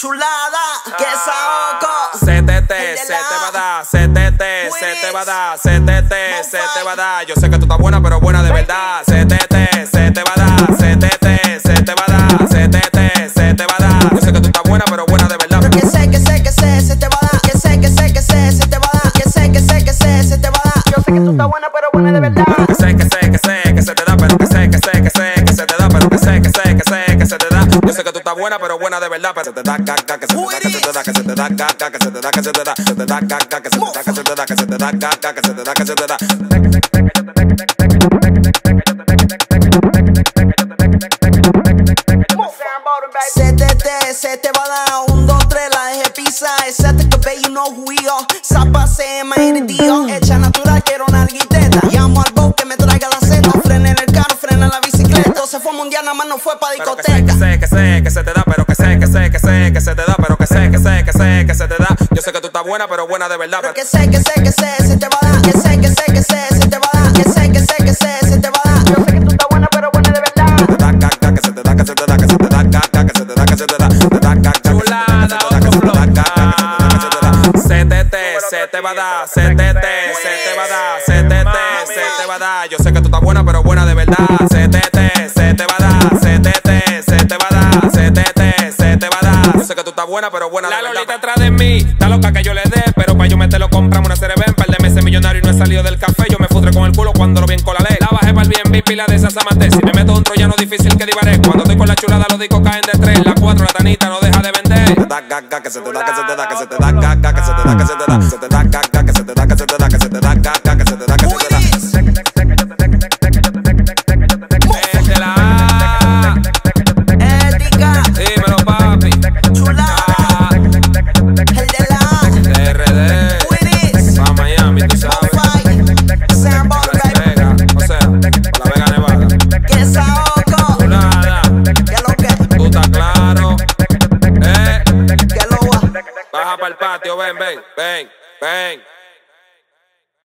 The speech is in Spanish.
Chulada, que saoco. CTT, se te va a dar, CTT, se te va a dar, CTT, se te va a dar. Yo sé que tú estás buena, pero buena de verdad. CTT, se te va a dar, CTT, se te va a dar, CTT, se te va a dar. Yo sé que tú estás buena, pero buena de verdad. Que sé, se te va a dar. Que sé, se te va a dar. Que sé, se te va a dar. Yo sé que tú estás buena, pero buena de verdad. Que sé, que se te da, pero que sé, que se te da, pero que sé, que se te da. Yo sé que tú estás buena, pero buena de verdad. Pero se te da, que se te da, que se te da, que se te da, que se te da, que se te da, que se te da, que se te da, que se te da, que se te da, que se te da. CTT, se te va a dar 1, 2, 3, la dejé pisar. Excepto que ve you know who we are. Zapa se me tío. Hecha natural, quiero una guiteta. Llamo al boat que me traiga la seta. Frena en el carro, frena en la bicicleta. Entonces fue mundial, nada más no fue pa' discoteca. Que se te da, pero que sé, que se te da, pero que sé, que se te da. Yo sé que tú estás buena, pero buena de verdad. Pero que sé, se te va a dar. Que sé, se te va a dar. Que sé, se te va a dar. Yo sé que tú estás buena, pero buena de verdad. Que se te da, que se te da, que se te da, que se te da, que se te da. Chulada, otro flow. CTT, se te va a dar, CTT, se te va a dar, CTT, se te va a dar. Yo sé que tú estás buena, pero buena de verdad. CTT, se te va a dar, CTT, se te va a dar, CTT, se te va a dar. Yo sé que tú estás buena, pero buena de verdad. La Lolita atrás de mí, está loca que yo le dé, pero pa' yo meterlo compramos una CRB. Par de meses millonario y no he salido del café. Yo me fudre con el culo cuando lo vi en Colalé. La bajé para el BNB, pila de esas amates. Si me meto un troyano difícil que divaré. Cuando estoy con la chulada los discos caen de 3. La 4, la tanita no deja de vender. Que se te da, que se te da, que se te da, que se te da, que se te da, que se te da, que se te da, que se te da, que se te da, que se te da, que se te da. Ética, Dímelo, papi. chulada, el de la RD, Willis, pa' Miami, tú sabes. Sambo, Las Vegas, o sea, por la Vega Nevada. que saoco. Chulada, Que lo que, tú estás claro. que lo va. Baja para el patio, ven, ven, ven, ven.